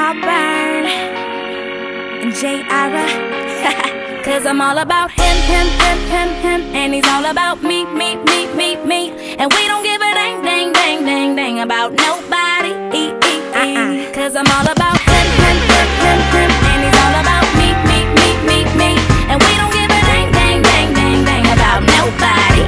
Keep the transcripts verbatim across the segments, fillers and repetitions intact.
Auburn and J Ira. Cause I'm all about him, him, him, him, him, and he's all about me, me, me, me, me. And we don't give a dang, dang, dang, dang, dang about nobody. Uh-uh. Cause I'm all about him, him, him, him, him, and he's all about me, me, me, me, me. And we don't give a dang, dang, dang, dang, dang about nobody.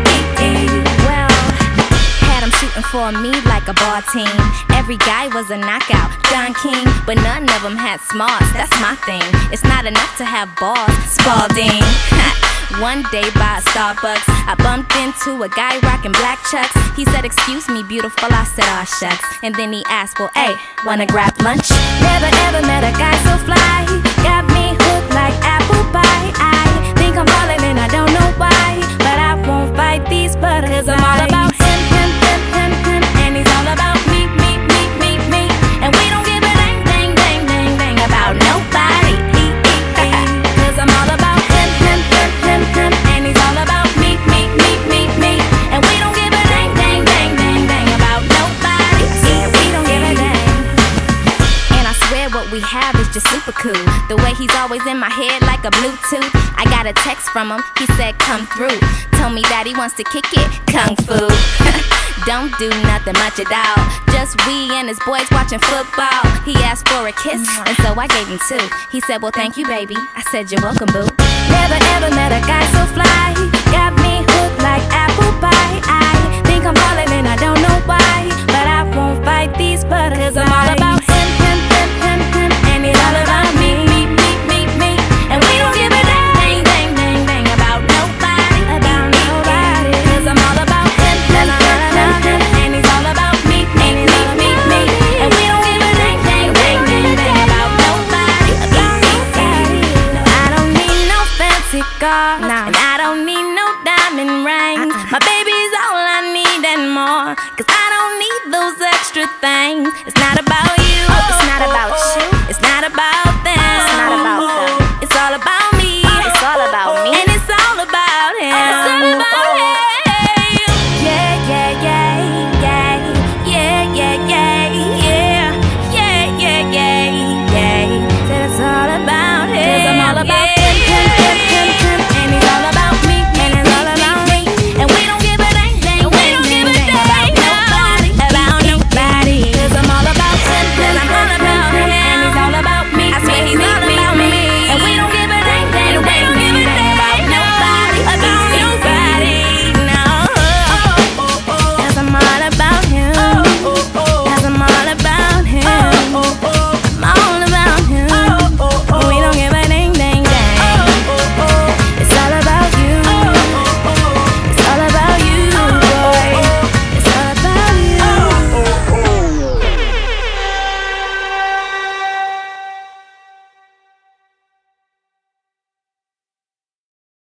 Well, had him shooting for me like a ball team. Every guy was a knockout, Don King, but none of them had smarts. That's my thing. It's not enough to have balls, Spalding. One day by a Starbucks, I bumped into a guy rocking black chucks. He said, "Excuse me, beautiful." I said, "Aw, shucks." And then he asked, "Well, hey, wanna grab lunch?" Never ever met a guy so fly. Got me hooked like apple pie. I think I'm falling and I don't know why, but I won't fight these butterflies. I'm all about him, him, him, him, him, and he's all about me, me, me, me, me. And we don't give a dang, dang, dang, dang, dang about nobody. Cause I'm all about him, him, him, him, him, and he's all about me, me, me, me, me. And we don't give a dang, dang, dang, dang, dang about nobody. Yeah, we don't give a dang. And I swear what we have is just super cool. The way he's always in my head like a Bluetooth. I got a text from him, he said come through. Told me that he wants to kick it, kung fu. Don't do nothing much at all, just we and his boys watching football. He asked for a kiss, and so I gave him two. He said, "Well, thank you, baby." I said, "You're welcome, boo." Never ever met a guy so fly. Got me hooked like apple pie. I think I'm falling and I don't know why, but I won't fight these butterflies. Cause I'm all about him, him, him, him, him, and he's all about me, me, me, me, me. And we don't give a dang, dang, dang, dang, dang about nobody, about nobody. Cause I'm all about him, him, him, him, him, and he's all about me, me, me, me, me. And we don't give a dang, dang, dang, dang, dang about nobody, about nobody. No, I don't need no fancy car, no. And I don't need no diamond rings. Uh-uh. My baby's all I need and more. Cause I don't need those extra things. It's not about